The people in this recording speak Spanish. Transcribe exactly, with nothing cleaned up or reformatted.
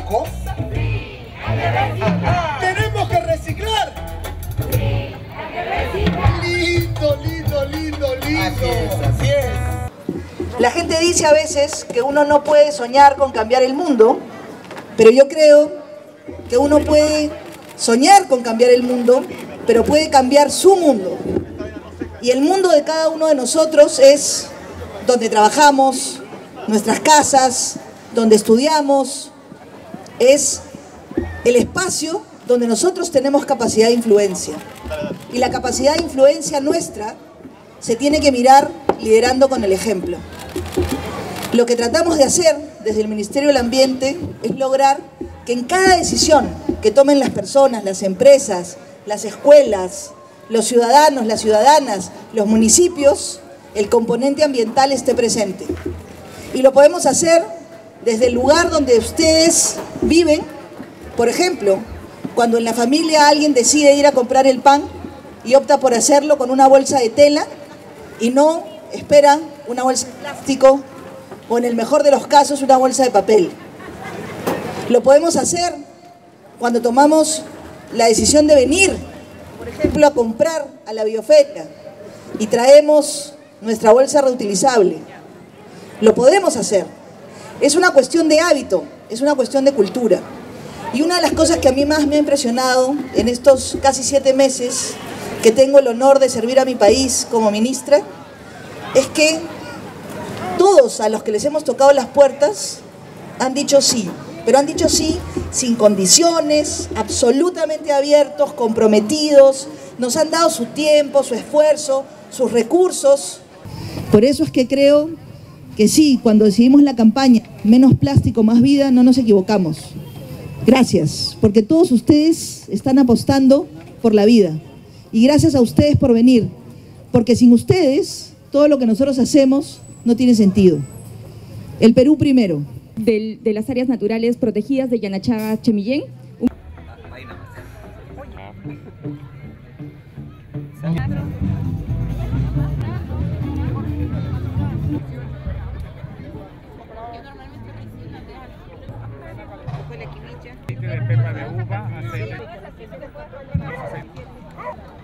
tabaco? Sí, hay que reciclar. ¿Tenemos que reciclar? Sí, hay que reciclar. Lindo, lindo, lindo, lindo. Así es, así es. La gente dice a veces que uno no puede soñar con cambiar el mundo, pero yo creo que uno puede soñar con cambiar el mundo, pero puede cambiar su mundo. Y el mundo de cada uno de nosotros es donde trabajamos, nuestras casas, donde estudiamos, es el espacio donde nosotros tenemos capacidad de influencia. Y la capacidad de influencia nuestra se tiene que mirar liderando con el ejemplo. Lo que tratamos de hacer desde el Ministerio del Ambiente es lograr que en cada decisión que tomen las personas, las empresas, las escuelas, los ciudadanos, las ciudadanas, los municipios, el componente ambiental esté presente. Y lo podemos hacer desde el lugar donde ustedes viven. Por ejemplo, cuando en la familia alguien decide ir a comprar el pan y opta por hacerlo con una bolsa de tela y no espera una bolsa de plástico o en el mejor de los casos una bolsa de papel. Lo podemos hacer cuando tomamos la decisión de venir, por ejemplo, a comprar a la bioferia y traemos nuestra bolsa reutilizable. Lo podemos hacer. Es una cuestión de hábito, es una cuestión de cultura. Y una de las cosas que a mí más me ha impresionado en estos casi siete meses que tengo el honor de servir a mi país como ministra, es que todos a los que les hemos tocado las puertas han dicho sí, pero han dicho sí sin condiciones, absolutamente abiertos, comprometidos, nos han dado su tiempo, su esfuerzo, sus recursos. Por eso es que creo que sí, cuando decidimos la campaña Menos Plástico, Más Vida, no nos equivocamos. Gracias, porque todos ustedes están apostando por la vida. Y gracias a ustedes por venir, porque sin ustedes todo lo que nosotros hacemos no tiene sentido. El Perú primero. Del, de las áreas naturales protegidas de Yanachaga, Chemillén. Un... Aceite de pepa de uva, aceite.